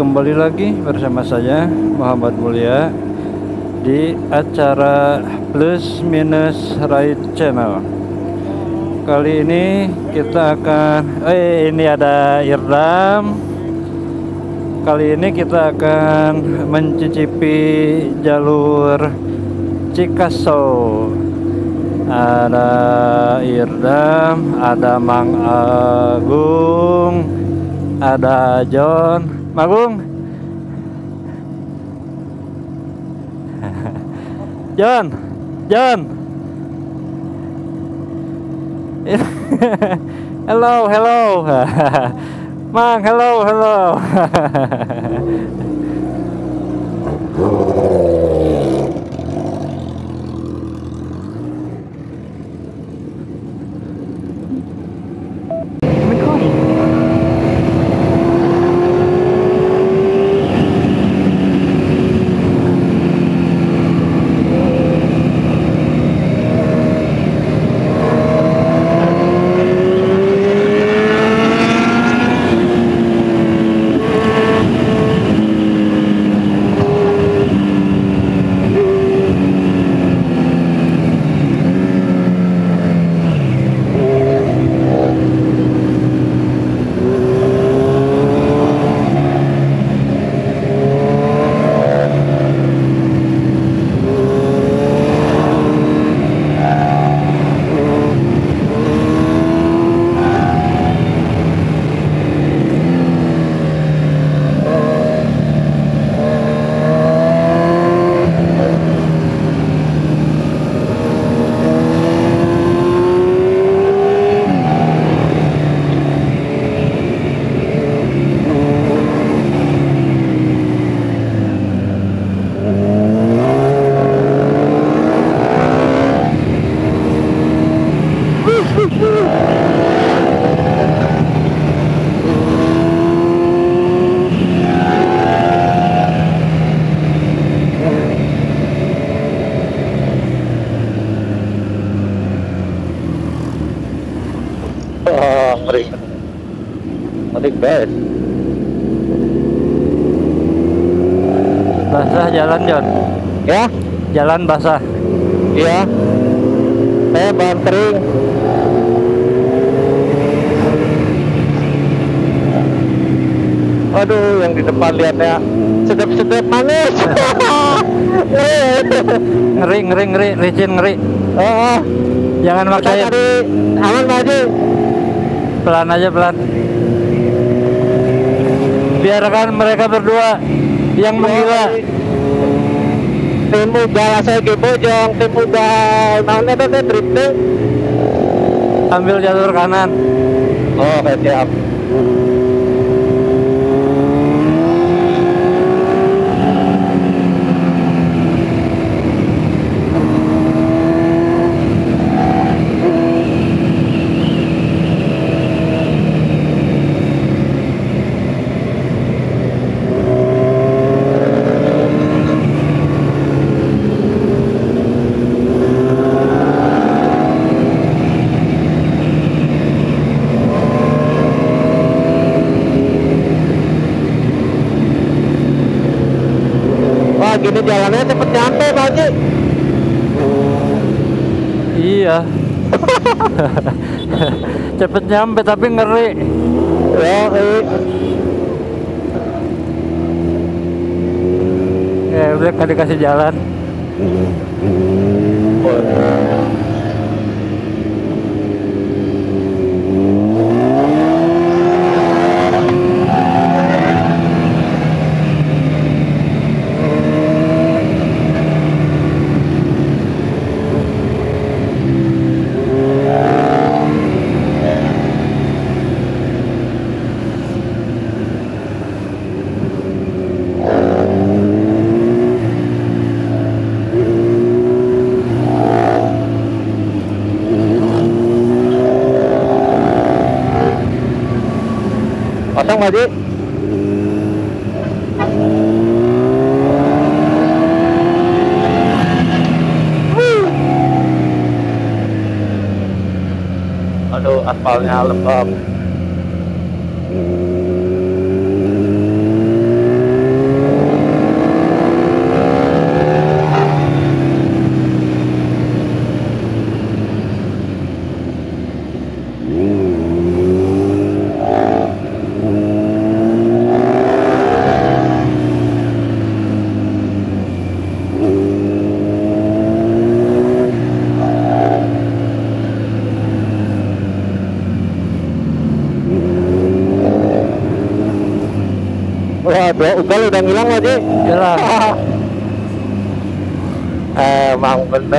kembali lagi bersama saya Muhammad Mulia di acara Plus Minus Ride Channel. Kali ini kita akan ini ada Irdam. Kali ini kita akan mencicipi jalur Cikaso. Ada Irdam, ada Mang Agung, ada John. Magung, John. Hello. Mang, hello. Ngeri guys. Basah jalan, John. Ya, Jalan basah. iya. Saya bahan kering. Waduh, yang di depan lihatnya sedap-sedap manis. Ngeri, licin ngeri. Oh, Jangan kita maksain. tadi aman maju. Pelan aja, pelan. Biarkan mereka berdua yang menggila. Tim udah saya ke Bojong, tim udah naonnya teh drifting. Ambil jalur kanan. Oh, oke, siap. Gini jalannya cepet nyampe Pak Haji. Iya. Cepet nyampe tapi ngeri. Ya udah kan dikasih jalan. Pasang Pak Haji. Aduh, aspalnya lembab. Wah, dua ugal udah ngilang aja. Hilang. Emang bener.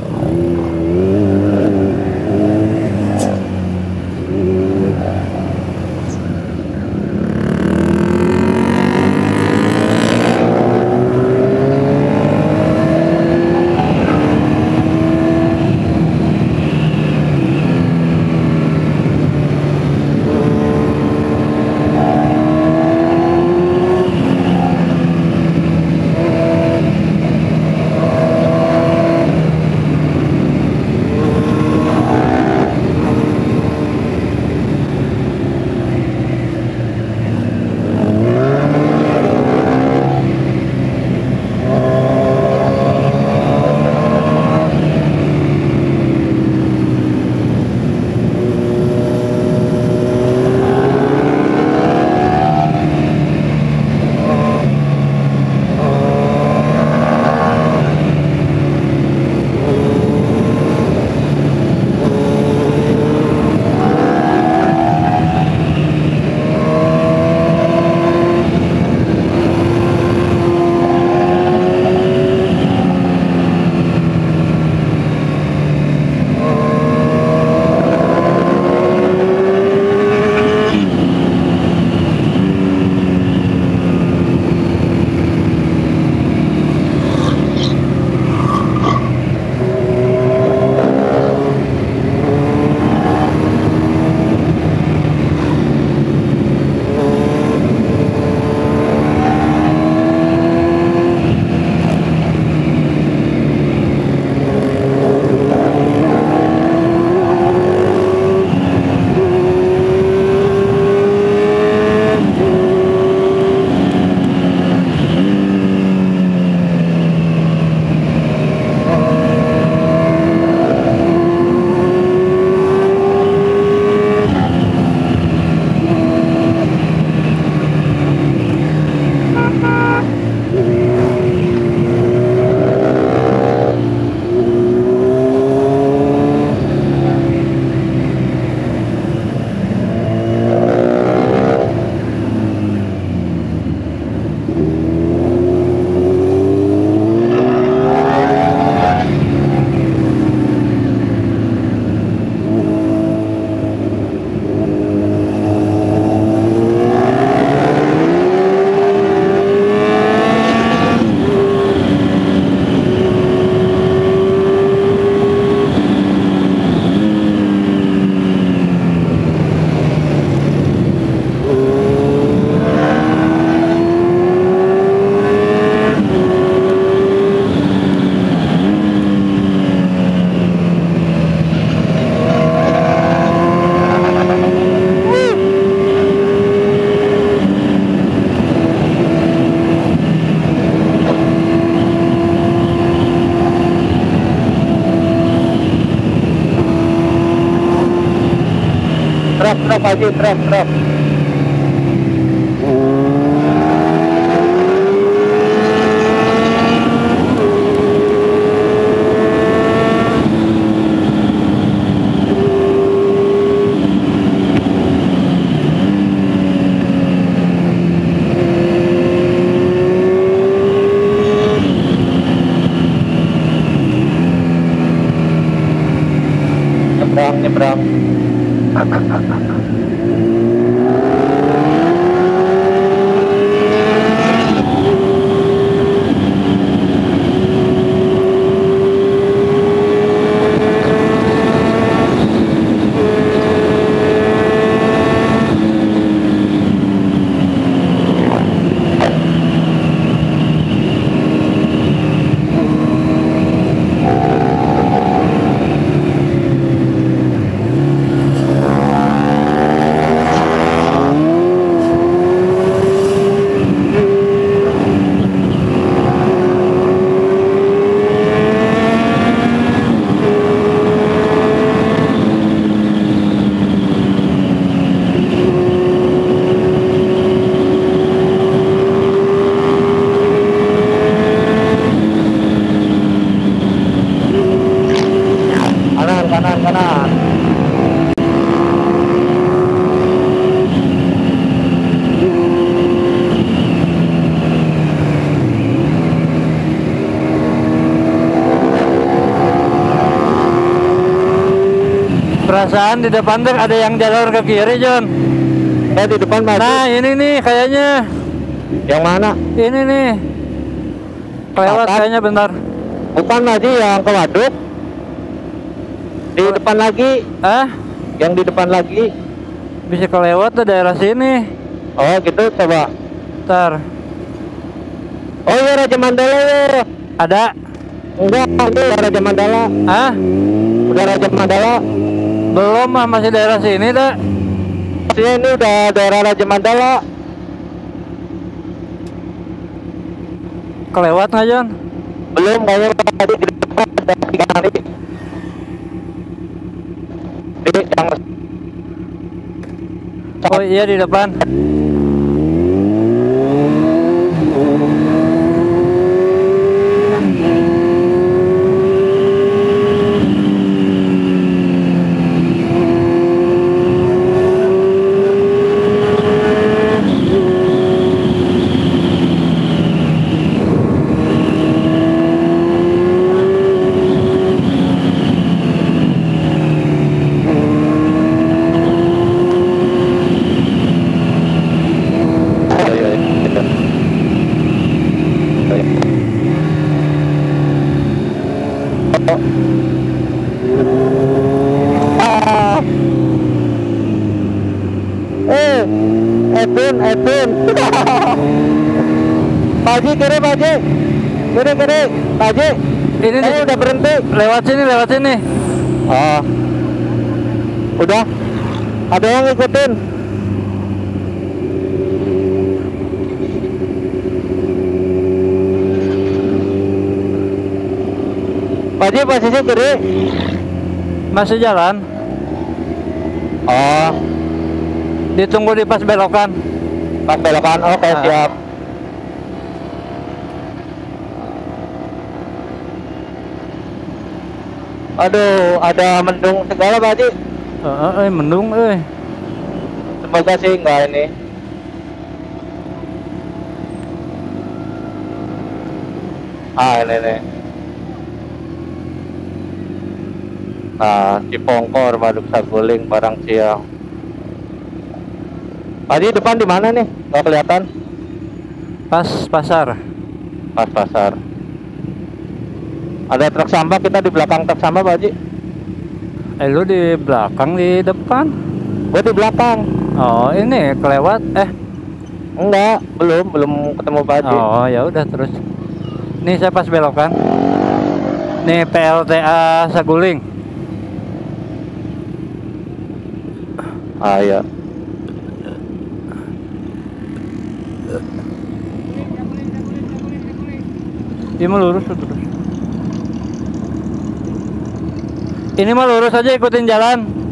Trap aja, trap. Nyebrang. perasaan di depan tuh ada yang jalur ke kiri, John. Di depan maju. Nah, ini nih kayaknya. Yang mana? Ini nih. Kelewat Kapan? kayaknya bentar. Bukan Maji, yang ke waduk. Di depan lagi. Yang di depan lagi. Bisa kelewat tuh daerah sini. Oh gitu, coba. Ntar. Oh iya, Raja Mandala ya. Ada? Enggak, ini Raja Mandala. Udah Raja Mandala. Belum mah, masih daerah sini dah. Ini udah daerah Raja Mandala. Kelewat nggak, John? Belum, kayaknya tadi di depan ada 3 kali. Yang... Oh iya, di depan. Edun. Paji kiri, Paji. Kiri, Paji. Ini nih, udah berhenti. Lewat sini. Oh. Udah. Ada yang ngikutin. Paji posisi kiri. Masih jalan. Oh. Ditunggu di pas belokan. Pas belokan, oke, siap. Aduh, ada mendung segala, Pak Haji. Mendung, Semoga sih enggak ini. Ini nih. Nah, Cipongkor, Waduk Saguling, Barang Siang. Tadi depan di mana nih? Nggak kelihatan. Pas pasar. Pas pasar. Ada truk sampah, kita di belakang truk sampah, Pak Haji. Lu di belakang, di depan? Gue di belakang. Oh, ini kelewat. Enggak, belum ketemu Pak Haji. Oh, ya udah terus. Nih saya pas belokan. Nih PLTA Saguling. Iya. Ini mah lurus terus. Ini mah lurus aja, ikutin jalan.